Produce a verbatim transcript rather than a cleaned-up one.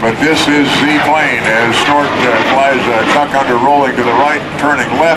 but this is the plane as Snort uh, flies a tuck under rolling to the right, turning left.